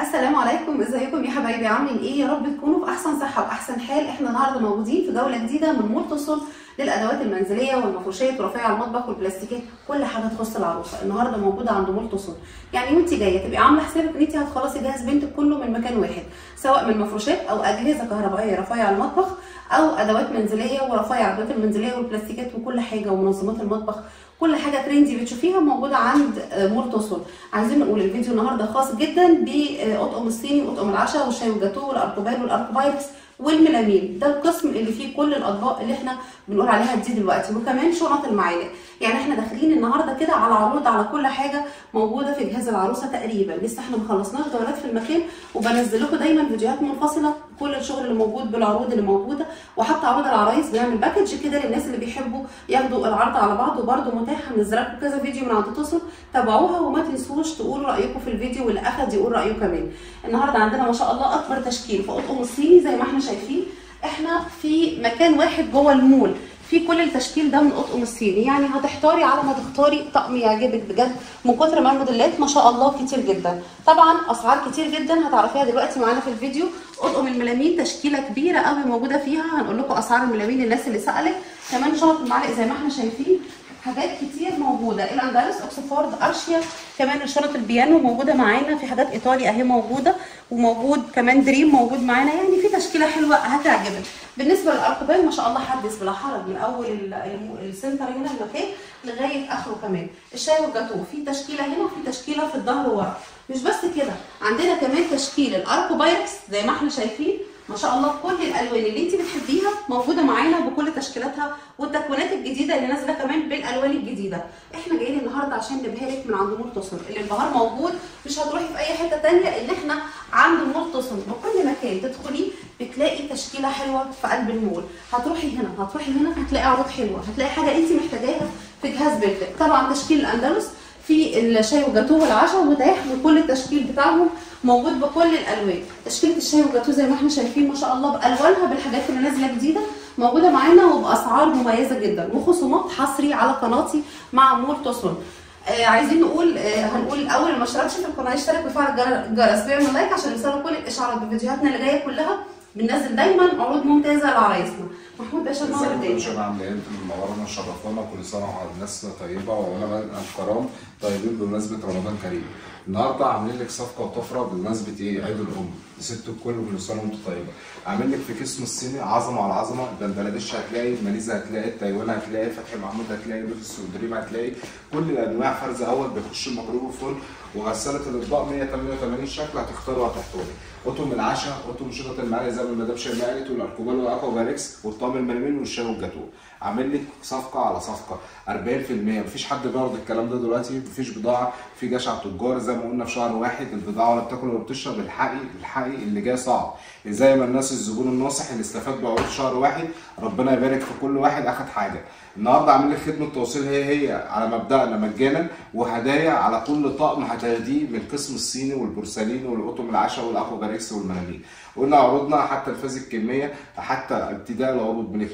السلام عليكم، ازيكم يا حبايبي؟ عاملين ايه؟ يا رب تكونوا في احسن صحه واحسن حال. احنا النهارده موجودين في جوله جديده من مول توصل للادوات المنزليه والمفروشات ورفايع المطبخ والبلاستيكات، كل حاجه تخص العروسه النهارده موجوده عند مول توصل. يعني وانت جايه تبقي عامله حسابك ان انت هتخلصي جهاز بنتك كله من مكان واحد، سواء من مفروشات او اجهزه كهربائيه رفايع المطبخ او ادوات منزليه ورفايع الادوات المنزليه والبلاستيكات وكل حاجه ومنظمات المطبخ. كل حاجه ترندي بتشوفيها موجوده عند مول توصل. عايزين نقول الفيديو النهارده خاص جدا باطقم الصيني واطقم العشاء والشاي والجاتوه والاركوبال والاركوبايركس والميلامين. ده القسم اللي فيه كل الاطباق اللي احنا بنقول عليها دي دلوقتي، وكمان شنط المعالق. يعني احنا داخلين النهارده كده على عروض على كل حاجه موجوده في جهاز العروسه تقريبا. لسه احنا ما خلصناش جولات في المكان، وبنزل لكم دايما فيديوهات منفصله كل الشغل اللي موجود بالعروض اللي موجوده، وحتى عروض العرايس بنعمل باكج كده للناس اللي بيحبوا ياخدوا العرض على بعض، وبرده متاحه منزله لكم كذا فيديو من عند توصل، تابعوها وما تنسوش تقولوا رايكم في الفيديو، واللي اخد يقول رايه كمان. النهارده عندنا ما شاء الله اكبر تشكيل في اطقم الصيني زي ما احنا شايفين. احنا في مكان واحد جوه المول في كل التشكيل ده من اطقم الصيني، يعني هتحتاري على ما تختاري طقم يعجبك بجد من كتر ما الموديلات ما شاء الله كتير جدا. طبعا اسعار كتير جدا هتعرفيها دلوقتي معانا في الفيديو. اطقم الميلامين تشكيله كبيره قوي موجوده فيها، هنقول لكم اسعار الميلامين للناس اللي سالت. كمان شنط المعالق زي ما احنا شايفين، حاجات كتير موجوده، الاندلس، اوكسفورد، ارشيا. كمان الشنط البيانو موجوده معانا، في حاجات ايطالي اهي موجوده، وموجود كمان دريم موجود معانا. يعني في تشكيله حلوه هتعجبك. بالنسبه للاركوبال ما شاء الله حدث بلا حرج، من اول السنتر هنا المكان لغايه اخره. كمان الشاي والجاتوه في تشكيله هنا وفي تشكيله في الظهر ورا. مش بس كده، عندنا كمان تشكيل الاركوبايركس زي ما احنا شايفين ما شاء الله. كل الالوان اللي انت بتحبيها موجوده معانا بكل تشكيلاتها، والتكوينات الجديده اللي نازله كمان بالالوان الجديده. احنا جايين النهارده عشان نبهرك من عند مول توصل. الانبهار موجود، مش هتروحي في اي حته ثانيه، ان احنا عند مول توصل بكل مكان تدخليه بتلاقي تشكيله حلوه في قلب المول. هتروحي هنا هتلاقي عروض حلوه، هتلاقي حاجه انت محتاجاها في جهاز بنتك. طبعا تشكيل الاندلس في الشاي والجاتوه والعشاء متاح، وكل التشكيل بتاعهم موجود بكل الالوان. تشكيله الشاي والجاتوه زي ما احنا شايفين ما شاء الله بالوانها بالحاجات اللي نازله جديده موجوده معانا، وباسعار مميزه جدا، وخصومات حصري على قناتي مع مول توصل. عايزين هنقول الاول اللي ما اشتركش في القناه يشترك ويفعل الجرس ويعمل لايك عشان يوصلوا كل الاشعارات بفيديوهاتنا اللي جايه كلها. بننزل دايما عروض ممتازه لعرايسنا. محمود باشا منور الدنيا. شكرا عامله ايه؟ انتم منورنا وشرفتونا، كل سنه والناس طيبه وعلماء الكرام طيبين بمناسبه رمضان كريم. النهارده عاملين لك صفقه وطفره بمناسبه ايه؟ عيد الام، ست الكل كل سنه وانتم طيبه. عامل لك في قسم الصيني عظمه على عظمه، بنجلاديش هتلاقي، ماليزيا هتلاقي، تايوان هتلاقي، فتحي محمود هتلاقي، لوتس ودريم هتلاقي، كل الانواع. فرز اول بيخش الميكرويف والفرن، وغساله الاطباق 188 شكل هتختاروا وهتحتوي. اطقم العشاء، اطقم شنط المعالق زي ما المدام شيماء قالت، والاركوبال والاكوباركس والطقم الميلامين والشاي والجاتوه. عامل لك صفقه على صفقه 40%. مفيش حد بيعرض الكلام ده دلوقتي، مفيش بضاعه، في جشع تجار زي ما قلنا في شهر واحد. البضاعه ولا بتاكل ولا بتشرب، الحقي اللي جاي صعب. زي ما الناس الزبون الناصح اللي استفاد بعروض شهر واحد، ربنا يبارك في كل واحد اخد حاجه. النهارده عامل لك خدمه توصيل هي على مبدأنا مجانا، وهدايا على كل طقم هتاخديه من القسم الصيني والبورسلين والاطقم العشاء والاكوباركس والمناميل. قلنا عروضنا حتى الفاز الكميه، حتى ابتداء العروض من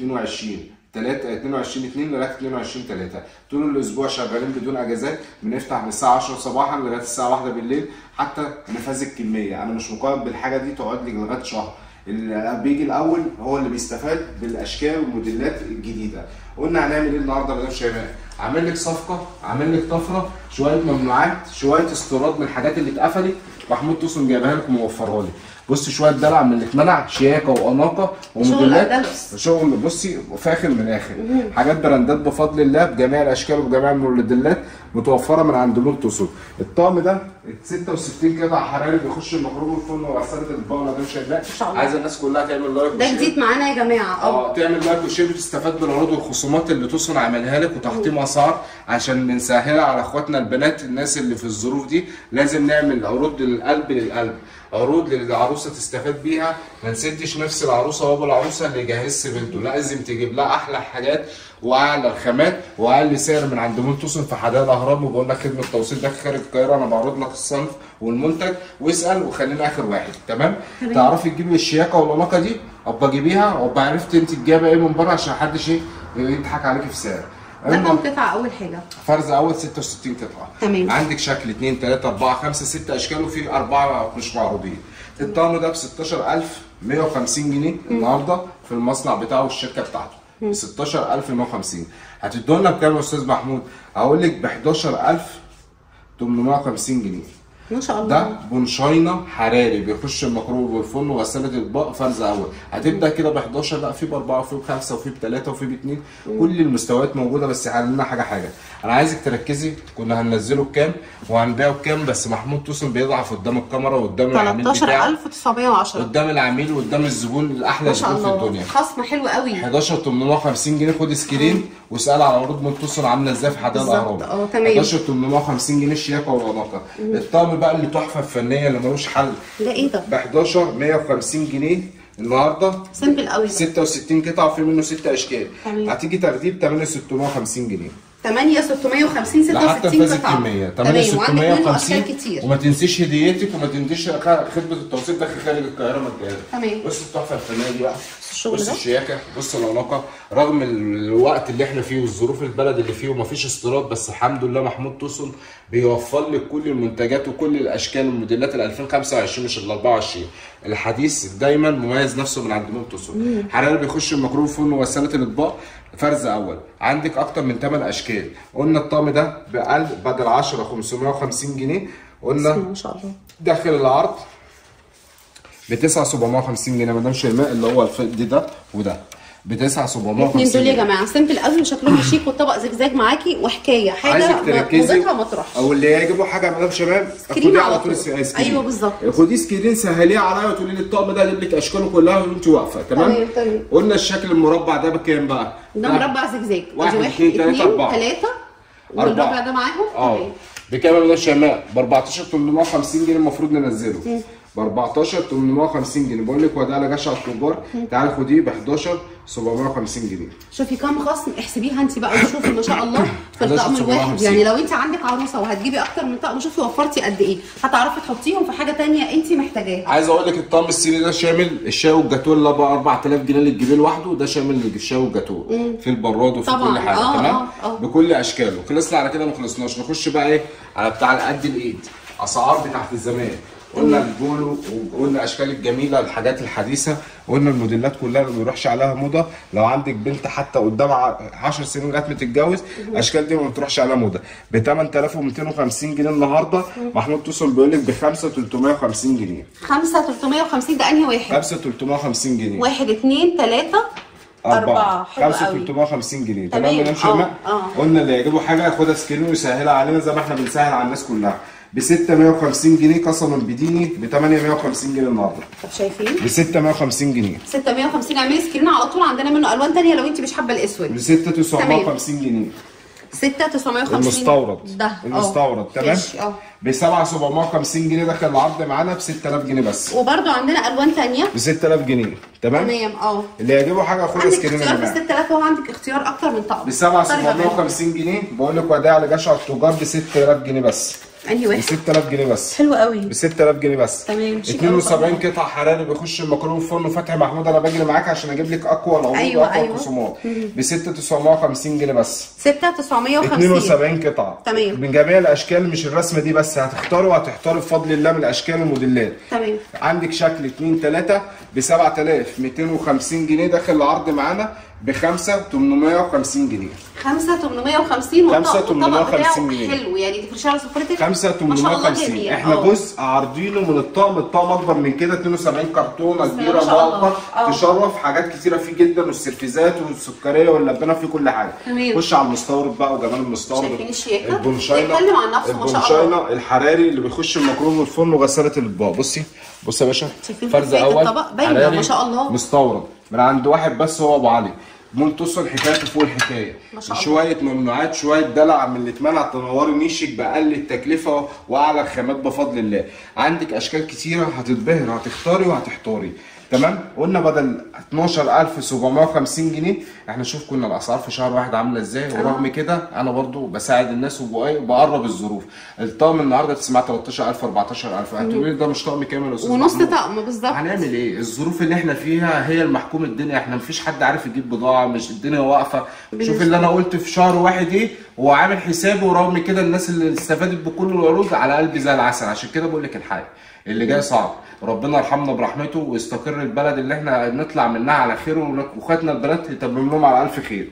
22/2 لغايه 22/3. طول الاسبوع شغالين بدون اجازات، بنفتح من الساعه 10 صباحا لغايه الساعه 1 بالليل، حتى نفاذ الكميه. انا مش مقيم بالحاجه دي تقعد لي لغايه شهر. اللي بيجي الاول هو اللي بيستفاد بالاشكال والموديلات الجديده. قلنا هنعمل ايه النهارده يا مدام شيماء؟ عامل لك صفقه، عامل لك طفره، شويه ممنوعات، شويه استيراد من الحاجات اللي اتقفلت، محمود توصل جايبها لك وموفرها لك. بصي شويه دلع من اللي اتمنع، شياكه واناقه وموديلات شغل. بصي فاخر من الاخر، حاجات براندات بفضل الله بجميع الاشكال وبجميع الموديلات متوفره من عند مول توصل. الطقم ده 66 قطعه حراري بيخش الميكرويف والفرن وغساله الاطباق. ولا ده شايفاه؟ عايزه الناس كلها تعمل لايك ده جديد معانا يا جماعه. تعمل لايك وشير وتستفاد بالعروض والخصومات اللي توصل عملها لك، وتحطيم اسعار عشان بنسهلها على اخواتنا البنات. الناس اللي في الظروف دي لازم نعمل عروض للقلب للقلب، عروض للعروسه تستفاد بيها. ما نسدش نفس العروسه وابو العروسه اللي يجهز بنته، لازم تجيب لها احلى حاجات واعلى الخامات واقل سعر من عند مول توصل في حدائق الاهرام. وبقول لك خدمه توصيل ده خارج القاهره، انا بعرض لك الصنف والمنتج، واسال وخلينا اخر واحد. تمام؟ تعرفي تجيبي الشياكه والاناقه دي، ابقى جيبيها وابقى عرفت انت جايبه ايه من بره، عشان محدش يضحك عليكي في سعر. ده كام قطعه اول حاجه؟ فرز اول 66 قطعه. تمام. عندك شكل 2 3 4 5 6 اشكال وفي 4 مش معروضين. الطقم ده ب 16150 جنيه النهارده في المصنع بتاعه والشركه بتاعته. ب 16150. هتدوا لنا بكام يا استاذ محمود؟ هقول لك ب 11850 جنيه. ما شاء الله. ده بونشاينه حراري بيخش الميكرويف والفرن وغساله اطباق فرز اول. هتبدا كده ب 11، لا في ب4 وفي ب5 وفي ب3 وفي ب2. كل المستويات موجوده، بس علينا حاجه. انا عايزك تركزي. كنا هننزله بكام وهنبيعه بكام، بس محمود توسن بيضعف قدام الكاميرا وقدام العميل بتاعه. 13910 قدام العميل وقدام الزبون الاحلى زبون في الدنيا. خصم حلو قوي. 11850 جنيه. خد سكرين واسال على عروض من توسن عامله ازاي في حدائق الاهرام. تمام. 11850 جنيه شياكه واناقه. الطقم بقى اللي تحفه فنيه اللي ملوش حل. ده ايه ده؟ ب 11150 جنيه النهارده. سيمبل قوي ده. 66 قطعه وفي منه 6 اشكال. تمام. هتيجي تاخديه ب 8650 جنيه. 8650 لحد 66 نفاذ قطعه. الكميه. تمام. وعندك منه اشكال كتير. وما تنسيش هديتك وما تنسيش خدمه التوصيل داخل خارج القاهره مجانا. تمام. بص التحفه الفنيه دي بقى. الشغل بص ده. الشياكه، بص الاناقه، رغم الوقت اللي احنا فيه والظروف البلد اللي فيه ومفيش استيراد، بس الحمد لله محمود توسن بيوفر لك كل المنتجات وكل الاشكال والموديلات ال 2025 مش ال 24. الحديث دايما مميز نفسه من عند محمود توسن. حراري بيخش الميكرويف فرن وغساله الاطباق فرز اول. عندك اكتر من 8 اشكال. قلنا الطقم ده ب 1000 بدل 10 550 جنيه. قلنا ما شاء الله. داخل العرض ب 9750 جنيه يا مدام شيماء، اللي هو الفضي ده وده ب 9750 الاثنين دول يا جماعه سيمبل قوي وشكلهم شيك والطبق زجزاج معاكي وحكايه حاجه موضتها مطرح. او اللي يعجبه حاجه يا مدام شباب خديه على طول سكرين. ايوه بالظبط. خديه سكرين سهليه عليا وتقولي لي الطقم ده اجيب لك اشكاله كلها وانت واقفه. تمام. قلنا الشكل المربع ده بكام بقى؟ ده مربع زجزاج. 1 2 3 4 3 والربع ده معاهم. تمام. بكام يا مدام شيماء؟ ب 14850 جنيه المفروض ننزله. ب 14850 جنيه. بقول لك هو ده على جشع التجار. تعالي خديه ب 11750 جنيه. شوفي كام خصم، احسبيها انت بقى وشوفي ما شاء الله في الطقم الواحد. يعني لو انت عندك عروسه وهتجيبي اكتر من طقم شوفي وفرتي قد ايه، هتعرفي تحطيهم في حاجه ثانيه انت محتاجاها. عايز اقول لك الطقم الصيني ده شامل الشاي والجاتوه اللي ب 4000 جنيه اللي تجيبيه لوحده، ده شامل الشاي والجاتوه في البراد وفي كل حاجه. تمام. بكل اشكاله. خلصنا على كده ما خلصناش. نخش بقى ايه على بتاع قد الايد. اسعار بتاعت الزمان. قلنا البولو وقلنا الاشكال الجميله الحاجات الحديثه. قلنا الموديلات كلها اللي ما بيروحش عليها موضه. لو عندك بنت حتى قدام 10 سنين لغايه ما تتجوز الاشكال دي ما بتروحش عليها موضه. ب 8250 جنيه النهارده. محمود توسن بيقول لك ب 5350 جنيه. 5350 ده انهي واحد؟ 5350 جنيه. 1 2 3 4 5350 جنيه. تمام يا شيماء. قلنا اللي يعجبه حاجه ياخدها سكرين ويسهلها علينا زي ما احنا بنسهل على الناس كلها. ب 650 جنيه قسما بديني ب 850 جنيه النهارده. طب شايفين؟ ب 650 جنيه. 650 اعملي سكرين على طول. عندنا منه الوان ثانيه لو انت مش حابه الاسود. ب 6950 جنيه. 6950 المستورد. ده المستورد. تمام. ب 7750 جنيه داخل العرض معانا ب 6000 جنيه بس. وبرده عندنا الوان ثانيه ب 6000 جنيه. تمام. اللي يعجبه حاجه ياخدها سكرين يا جماعه. ب 6000 هو عندك اختيار اكتر من طقم. ب 7750 جنيه. بقول لك وداع لجشع التجار ب 6000 جنيه بس. انهي واحد؟ ب 6000 جنيه بس. حلو قوي. ب 6000 جنيه بس. تمام. 72 قطعه حراري بيخش الميكرويف فرن. فتحي محمود انا بجري معاك عشان اجيب لك اقوى العروض واقوى الخصومات. ب 6950 جنيه بس. 6950. 72 قطعه. تمام. من جميع الاشكال مش الرسمه دي بس. هتختاروا بفضل الله من الاشكال والموديلات. تمام. عندك شكل 2 3 ب 7250 جنيه داخل العرض معانا ب 5850 جنيه. 5850 5850 جنيه. حلو يعني تفرشي على سفرتك. 5850. احنا جزء عارضينه من الطقم اكبر من كده 72 كرتونه كبيره مؤقت تشرف حاجات كتيره فيه جدا والسرفيزات والسكريه واللبانه فيه كل حاجه. خش على المستورد بقى وجمال المستورد. شايفين الشياكه؟ البونشاينه. بيتكلم عن نفسه ما شاء الله. البونشاينه الحراري اللي بيخش الميكرويف والفرن وغساله الاطباق. بصي يا باشا. فرز اول الطبق باينه ما شاء الله. مستورد من عند واحد بس هو ابو علي. منتصر حكايته فوق الحكايه. شويه ممنوعات شويه دلع من اللي اتمنع تنوري نيشك باقل التكلفه واعلى الخامات بفضل الله. عندك اشكال كتيره هتتبهر هتختاري وهتحتاري. تمام. قلنا بدل 12750 جنيه، احنا شوف كنا الاسعار في شهر واحد عامله ازاي، ورغم كده انا برضو بساعد الناس وبقرب الظروف. الطقم النهارده تسمع 13000 14000، هتقولي ده مش طقم كامل يا استاذ ونص محمود. طقم بالظبط. هنعمل ايه؟ الظروف اللي احنا فيها هي المحكوم الدنيا، احنا مفيش حد عارف يجيب بضاعه، مش الدنيا واقفه. شوف اللي انا قلت في شهر واحد ايه، هو عامل حسابه، ورغم كده الناس اللي استفادت بكل العروض على قلبي زي العسل. عشان كده بقول لك الحقيقه اللي جاي صعب، ربنا يرحمنا برحمته ويستقر البلد اللي احنا نطلع منها على خير، واخواتنا البنات يتمم لهم على الف خير.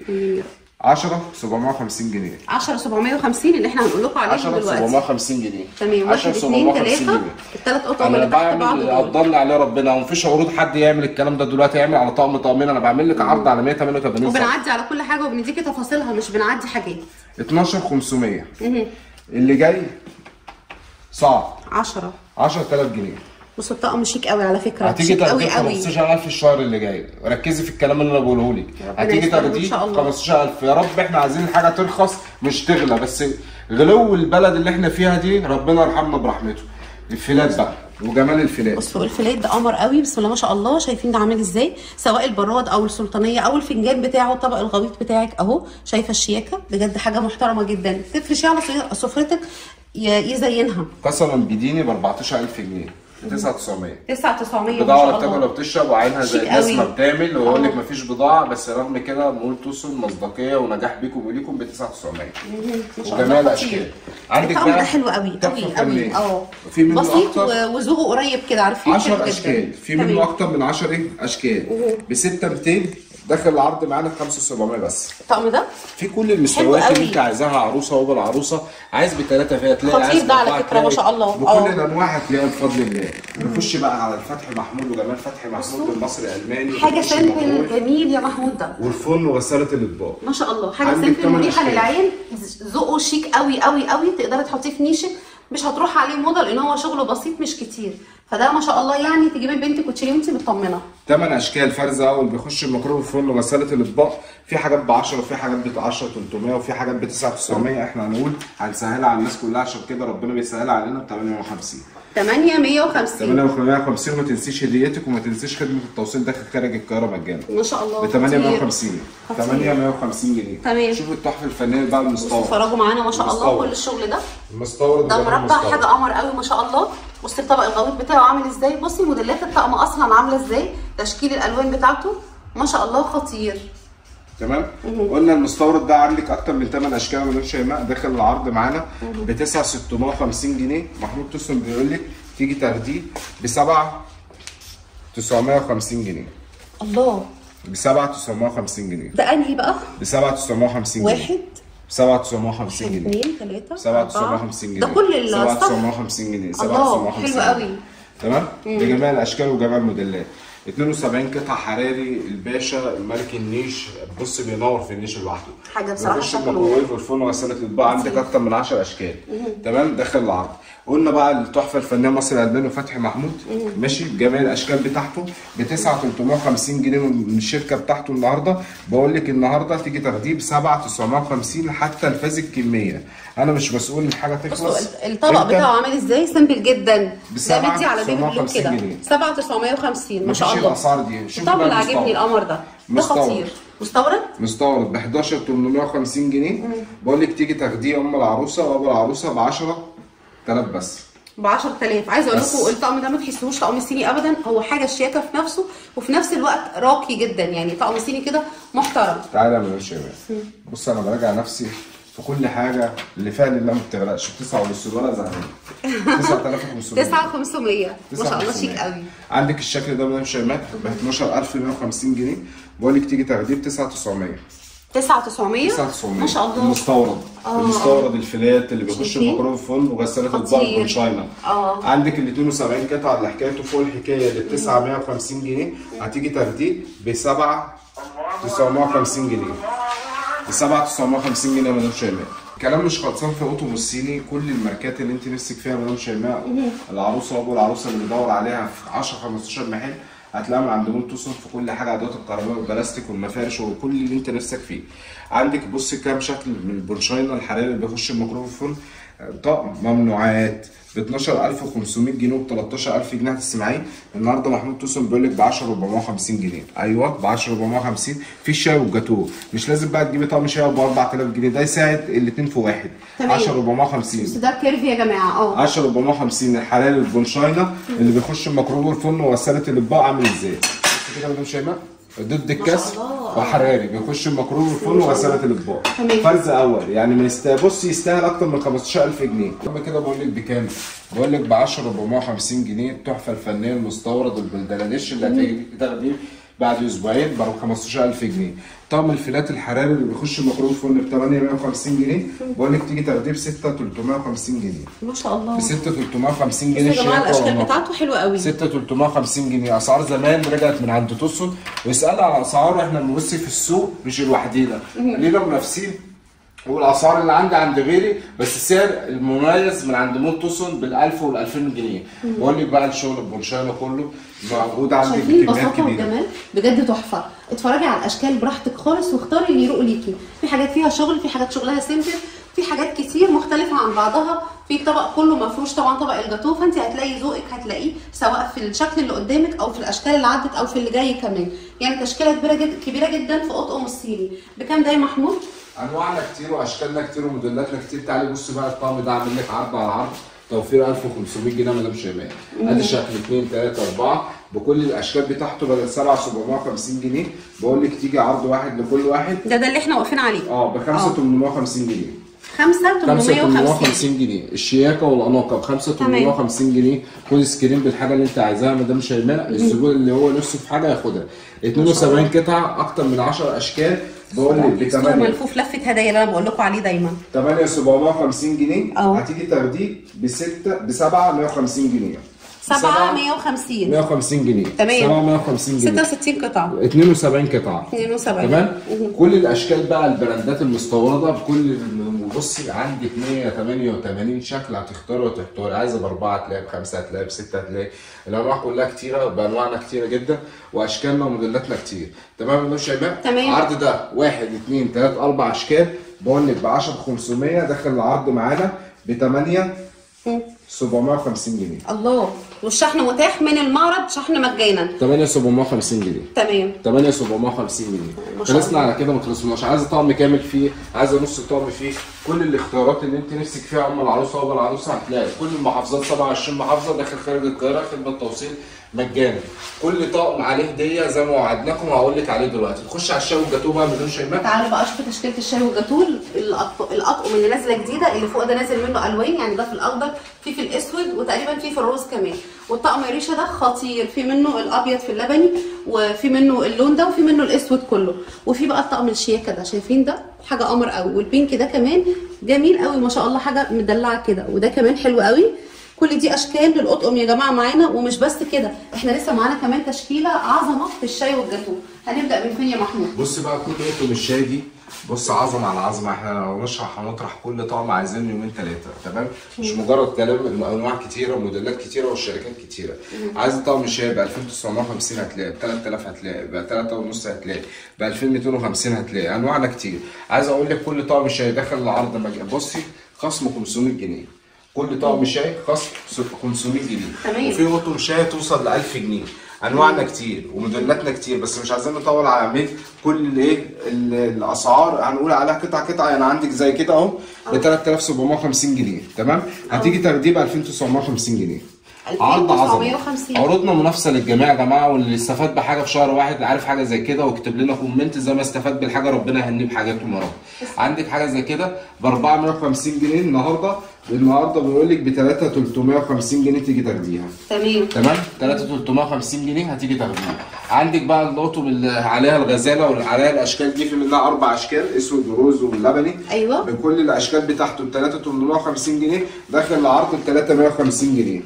10750 جنيه. 10750 اللي احنا هنقول لكم عليه دلوقتي. 10750 جنيه. تمام. 1 2 3 الثلاث قطع اللي تحت بعض دول. قدرني عليه ربنا، ومفيش عروض حد يعمل الكلام ده دلوقتي، يعمل على طقم طقمين. انا بعمل لك عرض على 188 وبنعدي على كل حاجه وبنديكي تفاصيلها، مش بنعدي حاجات. 12500 اللي جاي صعب. 10000 جنيه. بص الطقم شيك قوي على فكره، هتيجي تاخديه 15000 الشهر اللي جاي. ركزي في الكلام اللي انا بقوله لك. هتيجي تاخديه 15000. يا رب احنا عايزين الحاجه ترخص مش تغلى، بس غلو البلد اللي احنا فيها دي ربنا يرحمنا برحمته. الفلات بقى وجمال الفلات. بصوا الفلات ده قمر قوي، بسم الله ما شاء الله. شايفين ده عامل ازاي؟ سواء البراد او السلطانيه او الفنجان بتاعه، الطبق الغويط بتاعك اهو. شايفه الشياكه بجد، حاجه محترمه جدا، تفرشيها على سفرتك يزينها. قسما بديني ب 14000 جنيه. 9900 9900 بضاعه ولا بتاكل ولا بتشرب وعينها زي الناس ما بتعمل، ويقول لك مفيش بضاعه، بس رغم كده بنقول توصل مصداقيه ونجاح بيكم وليكم ب 9900. وجمال اشكال. عندك بقى ده حلو قوي قوي قوي. في منه بسيط وذوقه قريب كده، عارفين 10 اشكال. في منه اكتر من 10 اشكال ب 6200. داخل العرض معانا ب 5700 بس. الطقم ده في كل المستويات اللي انت عايزاها، عروسه وبل عروسه، عايز بثلاثه فيها تلاقي، خطير ده على فكره ما شاء الله. بكل الانواع هتلاقي بفضل الله. نخش بقى على الفتح محمود وجمال فتح محمود المصري الماني، حاجه سامبل جميل يا محمود ده، والفرن وغساله الاطباق ما شاء الله. حاجه سامبل مريحه للعين، ذوقه شيك قوي قوي قوي. تقدري تحطيه في نيشك، مش هتروح عليه موضه لان هو شغله بسيط مش كتير. فده ما شاء الله يعني تجيبي لبنتك وتشيليه وانت مطمنه. 8 اشكال فرزه اول بيخش الميكرويف الفرن وغساله الاطباق. في حاجات ب 10 وفي حاجات ب 10 300 وفي حاجات ب 9900. احنا هنقول هنسهلها على الناس كلها، عشان كده ربنا بيسهلها علينا ب 850. 850 وما تنسيش هديتك، وما تنسيش خدمه التوصيل داخل خارج القاهره مجانا. ما شاء الله ب 850. 850 جنيه. تمام. شوفوا التحفه الفنيه بقى المستورد. اتفرجوا معانا ما شاء الله. كل الشغل ده المستورد ده مربع، حاجه قمر قوي ما شاء الله. بصي الطبق الغويط بتاعه عامل ازاي، بصي موديلات الطقم اصلا عامله ازاي، تشكيل الالوان بتاعته ما شاء الله خطير. تمام. قلنا المستورد ده عندك اكتر من 8 اشكال من شيماء داخل العرض معانا ب 9650 جنيه. محمود توسن بيقول لك تيجي تاخديه ب 7950 جنيه. الله. ب 7950 جنيه. ده انهي بقى؟ ب 7950 جنيه. واحد. ب 7950 جنيه. 2 3 7950 جنيه. ده كل اللي 7950 جنيه. الله حلو قوي. تمام. بجميع الاشكال وجميع الموديلات. 72 قطعه حراري الباشا الملك النيش. بص بينور في النيش لوحده. حاجه بصراحه شكله الميكروويف والفرن وغساله الاطباق عندك اكتر من 10 اشكال. تمام. داخل العرض. قلنا بقى التحفه الفنيه مصري الالماني وفتحي محمود ماشي بجميع الاشكال بتاعته ب 9350 جنيه من الشركه بتاعته. النهارده بقول لك النهارده تيجي تاخديه ب 7950 حتى نفاذ الكميه. انا مش مسؤول ان حاجه تخلص. الطبق بتاعه عامل ازاي؟ سامبل جدا. ده بيدي على بيبي بلوك كده 7950 ما شاء الله. الاسعار دي شوف الطقم اللي عاجبني القمر ده خطير. مستورد ب 11850 جنيه. بقول لك تيجي تاخديه ام العروسه وابو العروسه ب 10000 بس. ب 10000. عايزه اقول لكم الطقم ده ما تحسوش طقم صيني ابدا، هو حاجه شياكه في نفسه وفي نفس الوقت راقي جدا، يعني طقم صيني كده محترم. تعالى يا مدام شيماء. بص انا براجع نفسي في كل حاجه اللي فيها لله ما بتغرقش. 9 ونص ولا زهقان. 9500. 9500 ما شاء الله شيك قوي. عندك الشكل ده مدام شيماء ب 12150 جنيه. بقول لك تيجي تاخديه ب 9900. 9900 ما شاء الله. المستورد. المستورد الفلات اللي بيخش الميكرويف الفرن وغساله الاطباق من شاينا. عندك ال 72 قطعه اللي حكايته فوق الحكايه اللي ب 950 جنيه. هتيجي تاخديه ب 7950 جنيه. ب 7950 جنيه يا مدام شيماء. كلام مش خلصان في اوتو الصيني. كل الماركات اللي انت نفسك فيها يا مدام شيماء، العروسه وابو العروسه اللي بيدور عليها في 10 15 محل هتلاقيها من عند مول توسن في كل حاجه، ادوات الكهرباء والبلاستيك والمفارش وكل اللي انت نفسك فيه. عندك بص كام شكل من البونشاينا الحراري اللي بيخش الميكرويف الفرن. طقم ممنوعات ب 12500 جنيه وب 13000 جنيه هتسمعيه. النهارده محمود توسن بيقول لك ب 10450 جنيه. ايوه ب 10450 في الشاي والجاتوه. مش لازم بقى تجيبي طقم شاي ب 4000 جنيه، ده يساعد الاثنين في واحد. 10450 بس ده كيرف يا جماعه. 10450 الحلال البونشاينا اللي بيخش الميكرويف والفرن وغساله الاطباق عامل ازاي؟ بص كده يا مدام شيماء ضد الكسر وحراري، بيخش الميكرويف والفرن وغساله الاطباق. فرز اول يعني ما بص يستاهل اكتر من 15000 جنيه. طب كده بقول لك بكام؟ بقول لك ب 10450 جنيه التحفه الفنيه المستورد البلدلانيش اللي هتيجي تاخديه بعد اسبوعين ب 15000 جنيه. طقم الفلات الحراري اللي بيخش الميكرويف فرن ب 850 جنيه بقول لك تيجي تاخديه ب 6350 جنيه. ما شاء الله ب 6350 جنيه. يا جماعه الاشكال بتاعته حلوه قوي. 6350 جنيه. اسعار زمان رجعت من عند توسن، واسال على اسعار احنا بنبص في السوق مش لوحدينا، لينا منافسين والاسعار اللي عند غيري، بس السعر المميز من عند مول توسن بال 1000 وال 2000 جنيه. بقول لك بقى الشغل البونشاينا كله موجود عندك بكميات كبيره. والجمال بجد تحفه. اتفرجي على الاشكال براحتك خالص واختاري اللي يروق ليكي. في حاجات فيها شغل، في حاجات شغلها سيمبل، في حاجات كتير مختلفه عن بعضها. في طبق كله مفروش طبعا طبق الجاتوه، فانت هتلاقي ذوقك هتلاقيه سواء في الشكل اللي قدامك او في الاشكال اللي عدت او في اللي جاي كمان. يعني تشكيله كبيره جدا في اطقم الصيني. بكام ده يا محمود؟ انواعنا كتير واشكالنا كتير وموديلاتنا كتير. تعالي بصي بقى الطقم ده عامل لك عرض على عرض توفير 1500 جنيه مدام شيماء. ادي شكل 2 3 4 بكل الاشكال بتاعته بدل 7750 جنيه. بقول لك تيجي عرض واحد لكل واحد. ده اللي احنا واقفين عليه. ب 5850 جنيه. 5850 جنيه. الشياكه والاناقه ب 5850 جنيه. خد سكرين بالحاجه اللي انت عايزاها مدام شيماء. الزبون اللي هو نفسه في حاجه ياخدها. 72 قطعه اكتر من 10 اشكال. بقول لك ب 8 ملفوف لفه هدايا اللي انا بقول لكم عليه دايما. 8750 جنيه. هتيجي تاخديه ب 750 جنيه. 150 جنيه. تمام. 750 جنيه. 66 قطعه. 72 قطعه. 72 تمام. كل الاشكال بقى البراندات المستورده بكل. بصي عندك 188 شكل هتختاري وتحتاري. عايزه باربعه هتلاقي، بخمسه هتلاقي، بسته هتلاقي. الانواع كلها كتيره بانواعنا كتيره جدا واشكالنا وموديلاتنا كتير. تمام يا مدام شيماء؟ تمام. العرض ده 1 2 3 4 اشكال. بقول لك ب 10500 داخل العرض معانا ب 8750 جنيه. الله. والشحن متاح من المعرض، شحن مجانا. 8750 جنيه. تمام. 8750 جنيه. خلصنا على كده ما خلصناش. عايزه طقم كامل فيه، عايزه نص طقم فيه، كل الاختيارات اللي انت نفسك فيها ام العروسه وابو العروسه هتلاقي. كل المحافظات 27 محافظه داخل خارج القاهره خدمه توصيل مجانا. كل طقم عليه هديه زي ما وعدناكم وهقول لك عليه دلوقتي. نخش على الشاي والجاتوه بقى مدام شيماء. تعالوا بقى اشوف تشكيله الشاي والجاتوه. الاطقم اللي نازله جديده، اللي فوق ده نازل منه الوان، يعني ده في الاخضر، في الاسود، وتقريبا في الروز كمان. والطقم الريشه ده خطير، في منه الابيض في اللبني، وفي منه اللون ده، وفي منه الاسود كله. وفي بقى الطقم الشياكه ده، شايفين ده حاجه قمر قوي. والبينك ده كمان جميل قوي ما شاء الله، حاجه مدلعه كده. وده كمان حلو قوي. كل دي اشكال للاطقم يا جماعه معانا. ومش بس كده، احنا لسه معانا كمان تشكيله عظمه في الشاي والجاتوه. هنبدا من فين يا محمود؟ بص بقى كل اطقم الشاي دي بص عظمه على عظمه. احنا لو نشرح هنطرح كل طقم عايزين يومين ثلاثه. تمام. مش مجرد كلام، انواع كتيره وموديلات كتيره والشركات كتيره. عايز طقم الشاي ب 2950 هتلاقي، ب 3000 هتلاقي، ب 3500 هتلاقي، ب 2250 هتلاقي. انواعنا كتير. عايز اقول لك كل طقم الشاي داخل العرض بصي خصم 500 جنيه. كل طقم شاي خصم 500 جنيه. تمام. وفي اطقم شاي توصل ل 1000 جنيه. انواعنا كتير وموديلاتنا كتير، بس مش عايزين نطول على عميل. كل الاسعار هنقول عليها قطعه. يعني عندك زي كده اهو ب 3750 جنيه. تمام. هتيجي تاخديه ب 2950 جنيه. عرض عظمه. عروضنا منافسه للجميع يا جماعه، واللي استفاد بحاجه في شهر واحد عارف حاجه زي كده ويكتب لنا كومنت زي ما استفاد بالحاجه ربنا يهنيه بحاجاته مرة. عندك حاجه زي كده ب 450 جنيه النهارده بيقول لك ب 3350 جنيه تيجي تاخديها. تمام. 3350 جنيه هتيجي تاخديها. عندك بقى الاطقم اللي عليها الغزاله واللي عليها الاشكال دي، في منها 4 اشكال، اسود وروز واللبني. ايوه. بكل الاشكال بتاعته ب 3850 جنيه داخل العرض ب 350 جنيه.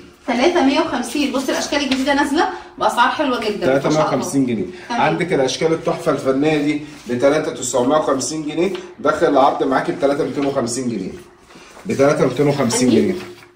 350. بص الاشكال الجديده نازله باسعار حلوه جدا. 350 جنيه. عندك الاشكال التحفه الفنيه دي ب 3950 جنيه داخل العرض معاكي ب 3250 جنيه. ب 3250 جنيه.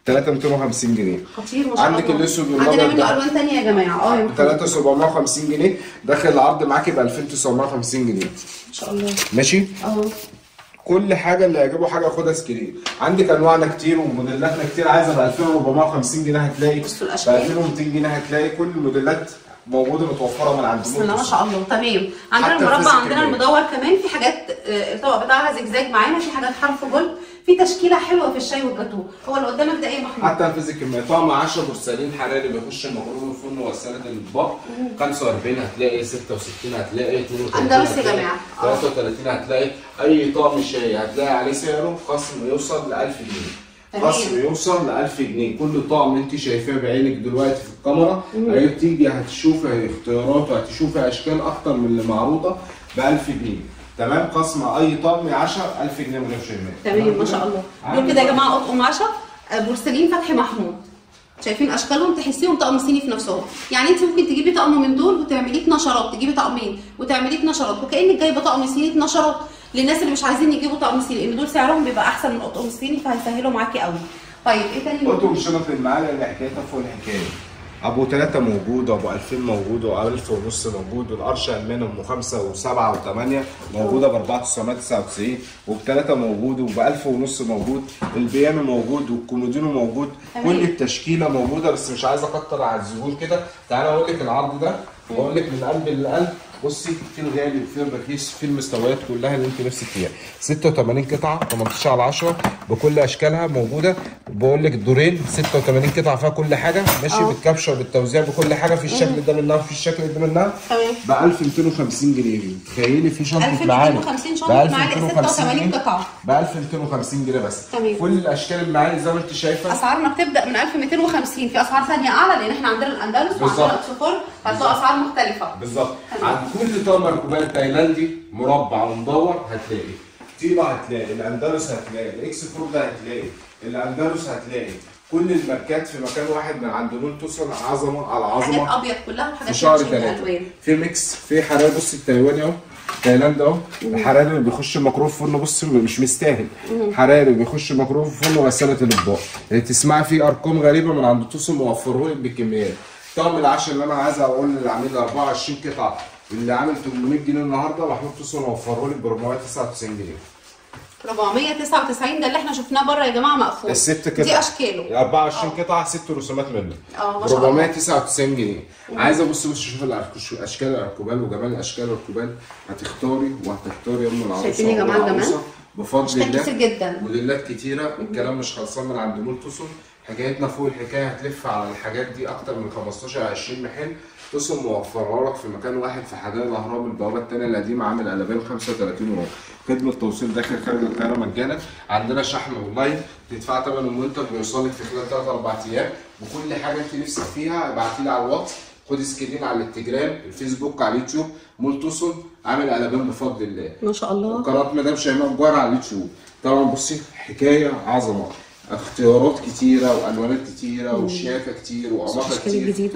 3250 جنيه. خطير ما شاء الله. عندك الاسود والابيض عندنا منه الوان ثانيه يا جماعه. ب 3750 جنيه داخل العرض معاكي ب 2950 جنيه. ما شاء الله. ماشي؟ كل حاجه اللي يعجبه حاجه ياخدها سكرين. عندك انواعنا كتير وموديلاتنا كتير، عايزه ب 2450 جنيه هتلاقي، ب 2200 جنيه هتلاقي، كل الموديلات موجوده متوفره من عند بسم الله ما شاء الله. تمام. عندنا المربع، عندنا المدور كمان، في حاجات الطبق بتاعها زجزاج معانا، في حاجات حرف جولد، في تشكيله حلوه في الشاي والجاتوه. هو اللي قدامك ده ايه يا محمود؟ حتى نفذ الكميه. طعم 10 بورسلين حراري بيخش المكرونه الفرن وغساله الاطباق. 45 هتلاقي، 66 هتلاقي، 32 اندلس يا جماعه، 33 هتلاقي. اي طقم شاي هتلاقي عليه سعره خصم يوصل ل 1000 جنيه. خصم يوصل ل 1000 جنيه. كل طقم انت شايفاه بعينك دلوقتي في الكاميرا هتيجي هتشوفي اختيارات وهتشوفي اشكال اكتر من اللي معروضه ب 1000 جنيه. تمام. خصم اي طقم 10000 جنيه من غير شمال. تمام ما شاء الله. دول كده يا جماعه اطقم 10 بورسلين فتحي محمود. شايفين اشكالهم تحسيهم طقم صيني في نفسهم. يعني انت ممكن تجيبي طقم من دول وتعمليه نشرات، تجيبي طقمين وتعمليه نشرات، وكانك جايبه طقم صيني نشرات للناس اللي مش عايزين يجيبوا طقم صيني، لان دول سعرهم بيبقى احسن من الاطقم الصيني فهيسهلوا معاكي قوي. طيب ايه تاني؟ اطقم شنط المعالق اللي حكايتها فوق الحكايه. ابو 3 موجود، وابو 2000 موجود، وابو 1000 ونص موجود، والقرشه الماني ام 5 و7 و8 موجوده ب 4999، وب 3 موجود، وب 1000 ونص موجود، البيانو موجود، والكومودينو موجود. كل التشكيله موجوده. بس مش عايز اكتر على الزبون كده. تعالى اقول لك العرض ده واقول لك من قلب لقلب. بصي، في الغالي وفي الرخيص، في المستويات كلها اللي انت نفسك فيها. 86 قطعه 18/10 بكل اشكالها موجوده. بقول لك دورين 86 قطعه فيها كل حاجه ماشي، بالكبشه وبالتوزيع بكل حاجه. في الشكل ده منها وفي الشكل ده منها. تمام. ب 1250 جنيه. تخيلي في شنطه معالق 1250 شنطه معالق 86 قطعه ب 1250 جنيه بس. تمام. كل الاشكال المعالق زي ما انت شايفه. اسعارنا بتبدا من 1250. في اسعار ثانيه اعلى لان احنا عندنا الاندلس وعندنا اكسفور، هتلاقوا اسعار مختلفه. بالظبط. عند كل طقم ركوبات تايلاندي مربع ومدور هتلاقي طيبه، هتلاقي الاندلس، هتلاقي الاكس فور ده، هتلاقي الاندلس، هتلاقي كل الماركات في مكان واحد من عند لون توصل عظمه على عظمه. حاجات ابيض كلها وحاجات شعر الوان. في ميكس، في حراري. بص التايواني اهو، تايلاند اهو. الحراري اللي بيخش ميكروف فرن، بص مش مستاهل. حراري بيخش ميكروف فرن وغساله الاطباق. تسمعي فيه ارقام غريبه من عند توصل موفره لك بالكميات. طقم العشاء اللي انا عايز اقول اللي عامل 24 قطعه اللي عامل 800 جنيه النهارده، محمود توصل موفره لك ب 499 جنيه. 499 ده اللي احنا شفناه بره يا جماعه مقفول. الست قطع دي اشكاله 24 قطعه 6 رسومات منه. ما شاء الله 499 جنيه. عايزه بص شوف اشكال الاركوبال وجمال اشكال الاركوبال. هتختاري وهتختاري يا ام العروسه. شايفين يا جماعه الجمال؟ بفضل الله كتير جدا، موديلات كتيره. الكلام مش خلصان من عند مول توصل. حكايتنا فوق الحكايه. هتلف على الحاجات دي اكتر من 15 20 محل. توصل موفرها لك في مكان واحد في حدائق الاهرام. البوابه الثانيه القديمه عامل قلبان 35 وربع. خدمه توصيل داخل خارج القاهره مجانا. عندنا شحن اونلاين، تدفع ثمن المنتج بيوصلك في خلال 3 4 ايام. وكل حاجه انت نفسك فيها ابعتي لي على الواتس، خدي سكرين على الانستجرام، الفيسبوك، على اليوتيوب. مول توصل عامل قلبان بفضل الله ما شاء الله. وقناه مدام شيماء جوهر على اليوتيوب. طبعا بصي حكايه عظمه، اختيارات كتيره والوانات كتيره وشياكه كتير واماكن كتير. جديده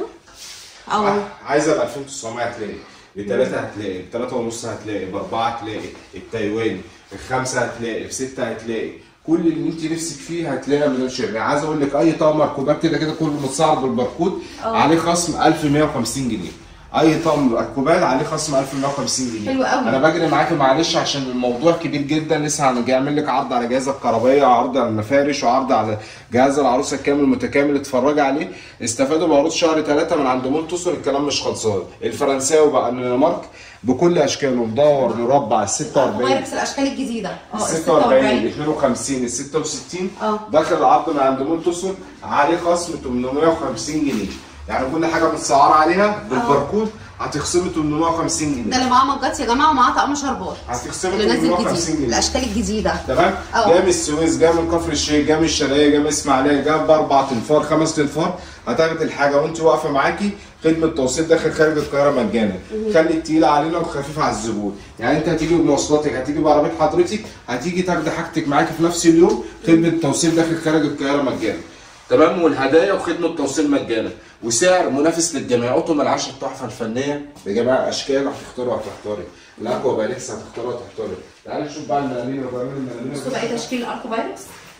عايزه ب 2900 هتلاقي، ب3 هتلاقي، ب3 ونص هتلاقي، ب4 هتلاقي، التايواني، ب5 هتلاقي، ب6 هتلاقي. كل اللي انت نفسك فيه هتلاقيها من شيء. عايز اقول لك اي طقم ركوبات كده كده كله متسعر بالباركود عليه خصم 1150 جنيه. اي طقم ركوبات عليه خصم 1150 جنيه. حلو قوي. انا بجري معاكي معلش عشان الموضوع كبير جدا. لسه هنعمل لك عرض على جهاز الكهربائيه، وعرض على المفارش، وعرض على جهاز العروسه الكامل متكامل. اتفرجي عليه. استفادوا بعروض شهر 3 من عند مول توصل. الكلام مش خلصان. الفرنساوي بقى الدنمارك بكل اشكاله، مدور، مربع، ال 46 فايركس الاشكال الجديده، ال 46 ال 52 ال 66 داخل العرض من عند مول توصل عليه خصم 850 جنيه. يعني كل حاجه متسعره عليها بالباركود هتخصمي 850 جنيه. ده اللي معاه مجات يا جماعه ومعاه طقم شربات هتخصمي 850 جنيه. الاشكال الجديده تمام. جاي من السويس، جاي من كفر الشيخ، جاي من الشرقيه، جاي من اسماعيليه، جاي ب4 تنفار 5 تنفار. هتاخدي الحاجه وانت واقفه معاكي. خدمه توصيل داخل خارج القاهره مجانا. خلي التقيله علينا وخفيفه على الزبون. يعني انت هتيجي بمواصلاتك، هتيجي بعربيه حضرتك، هتيجي تاخدي حاجتك معاكي في نفس اليوم. خدمه توصيل داخل خارج القاهره مجانا. تمام. والهدايا وخدمه توصيل مجانا وسعر منافس للجميع. اطقم العشاء التحفه الفنيه بجميع الاشكال. هتختاري الاكوا بايركس، هتختاري. تعالي نشوف بقى الملامين. بصوا بقى تشكيل الاركو بايركس.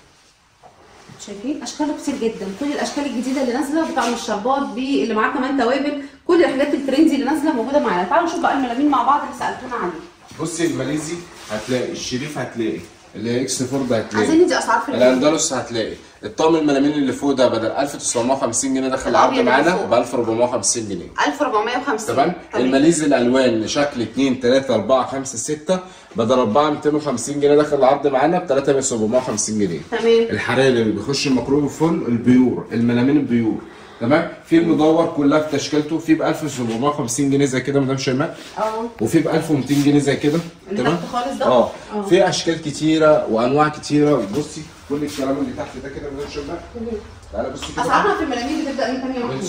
شايفين اشكاله كتير جدا. كل الاشكال الجديده اللي نازله بطعم الشربات اللي معاه كمان توابل. كل الحاجات الترندي اللي نازله موجوده معانا. تعالوا نشوف بقى الملامين مع بعض اللي سالتونا عليه. بصي الماليزي هتلاقي، الشريف هتلاقي، اللي هي اكس فورد هتلاقي. عايزين ندي اسعار في الاندلس هتلاقي الطقم الملامين اللي فوق ده بدل 1950 جنيه داخل العرض معانا ب 1450 جنيه. 1450 تمام. الماليز الالوان شكل 2 3 4 5 6 بدل 4250 جنيه داخل العرض معانا ب 3750 جنيه. تمام. الحراري اللي بيخش المكروب فل البيور الملامين البيور. تمام. في المدور كلها في تشكيلته في ب 1750 جنيه زي كده مدام شيماء. وفي ب 1200 جنيه زي كده. تمام خالص ده. في اشكال كتيره وانواع كتيره. بصي كل الكلام اللي تحت ده كده مدام شيماء. تعالى بصي كده. اسعارنا في الملامين بتبدا من كام يا محمود؟ من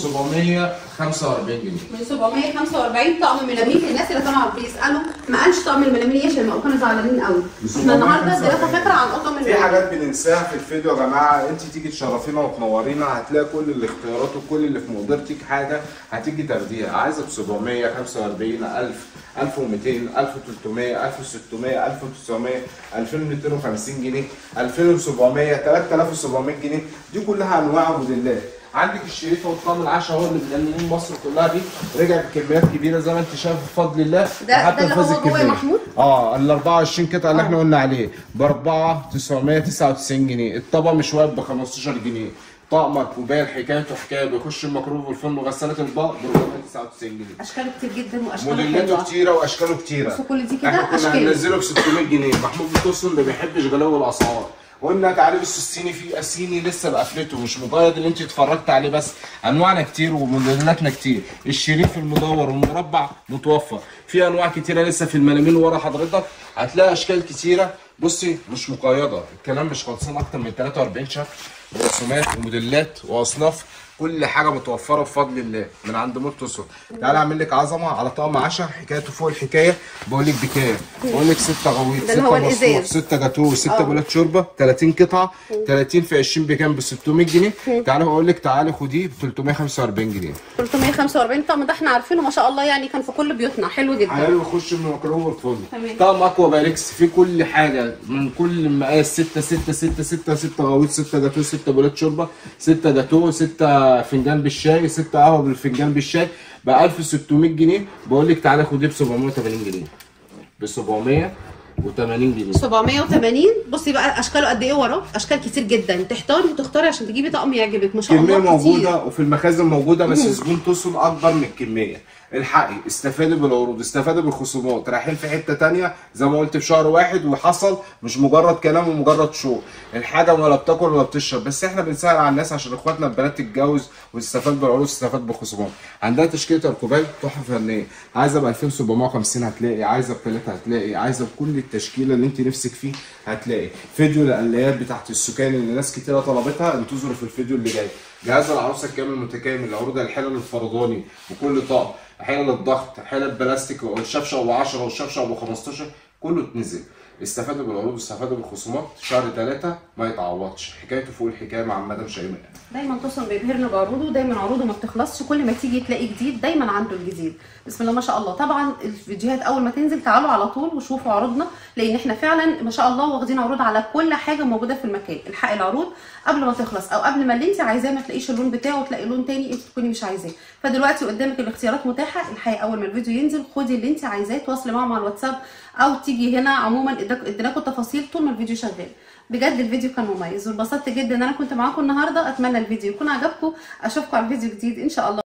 745 جنيه. من 745 طقم ملامين. الناس اللي كانوا بيسالوا ما قالش طقم الملامين ايه عشان كانوا زعلانين قوي. احنا النهارده اديتها فكره عن اطقم الملامين. في حاجات بننساها في الفيديو يا جماعه. انت تيجي تشرفينا وتنورينا هتلاقي كل الاختيارات وكل اللي في مقدرتك حاجه هتيجي تاخديها. عايزه ب 745 1000 1200 1300 1600 1900 2250 جنيه 2700 3700 جنيه. دي كلها انواع وموديلات. عندك الشريفه والطقم العشاء هو اللي بنعمله مصر كلها دي رجع بكميات كبيره زي ما انت شايف بفضل الله. ده اللي هو جوه يا محمود؟ ال 24 قطعه اللي احنا قلنا عليه ب 4999 جنيه. الطبق مش واقف ب 15 جنيه. طقمك وباقي حكايته حكايه بيخش الميكرويف والفرن وغساله الاطباق ب 499 جنيه. اشكاله كتير جدا واشكاله موديلاته كتيره واشكاله كتيره. بس كل دي كده احنا كنا هننزله ب 600 جنيه. محمود بتوصل ما بيحبش غلو الاسعار. قلنا تعالى بص الصيني في اسيني لسه بقفلته مش مجرد اللي انت اتفرجت عليه بس. انواعنا كتير وموديلاتنا كتير. الشريف المدور والمربع متوفر. في انواع كتيره لسه في الملامين ورا حضرتك هتلاقي اشكال كتيره. بصي مش مقيده الكلام مش خلصان اكتر من 43 شكل ورسومات وموديلات واصناف. كل حاجه متوفره بفضل الله من عند متصل. تعالى اعمل لك عظمه على طقم عشاء حكايته فوق الحكايه. بقول لك بكام؟ بقول لك 6 غويط 6 مصروف 6 جاتوه 6 بولات شوربه 30 قطعه 30 في 20 بكام؟ ب 600 جنيه. تعالى بقول لك تعالى خديه ب 345 جنيه. 345. الطقم ده احنا عارفينه ما شاء الله يعني كان في كل بيوتنا حلو جدا. حلو يخش من الميكرويف والفرن. طقم اكوا باركس في كل حاجه من كل مقاس 6 6 6 6 6 غويط 6 جاتوه 6 بولات شوربه 6 جاتوه 6 فنجان بالشاي 6 قهوه بالفنجان بالشاي ب 1600 جنيه. بقول لك تعالى خديه ب 780 جنيه. ب 780 جنيه. 780. بصي بقى اشكاله قد ايه وراه. اشكال كتير جدا. تحتاري وتختاري عشان تجيبي طقم يعجبك ما شاء الله. كميه موجوده وفي المخازن موجوده بس الزبون توصل اكبر من الكميه. الحقي استفادي بالعروض استفادي بالخصومات. رايحين في حته ثانيه زي ما قلت في شهر واحد وحصل مش مجرد كلام ومجرد شو. الحاجه ولا بتاكل ولا بتشرب بس احنا بنسهل على الناس عشان اخواتنا البنات تتجوز وتستفاد بالعروض وتستفاد بالخصومات. عندها تشكيله الكوبايات تحفه فنيه. عايزه ب 2750 هتلاقي. عايزه ب3 هتلاقي. عايزه بكل التشكيله اللي انت نفسك فيه هتلاقي. فيديو القلايات بتاعت السكان اللي ناس كتيره طلبتها انتظروا في الفيديو اللي جاي. جهاز العروسه الكامل المتكامل. عروض الحلل الفرداني بكل طقم. حلل الضغط حلل بلاستيك والشفشه ابو 10 والشفشه ابو 15 كله اتنزل. استفادوا بالعروض واستفادوا بالخصومات. شهر 3 ما يتعوضش. حكايته فوق الحكايه مع مدام شيماء. دايما توصل بيبهرنا بعروضه. دايما عروضه ما بتخلصش. كل ما تيجي تلاقي جديد دايما عنده الجديد. بسم الله ما شاء الله. طبعا الفيديوهات اول ما تنزل تعالوا على طول وشوفوا عروضنا لان احنا فعلا ما شاء الله واخدين عروض على كل حاجه موجوده في المكان. الحقي العروض قبل ما تخلص او قبل ما اللي انت عايزاه ما تلاقيش اللون بتاعه وتلاقي لون تاني انت تكوني مش عايزاه. فدلوقتي قدامك الاختيارات متاحه. الحقي اول ما الفيديو ينزل خدي اللي انت عايزاه تواصلي معاهم على الواتساب او تيجي هنا. عموما اديناكم التفاصيل طول ما الفيديو شغال. بجد الفيديو كان مميز واتبسطت جدا ان انا كنت معاكم النهارده. اتمنى الفيديو يكون عجبكم. اشوفكم على فيديو جديد ان شاء الله.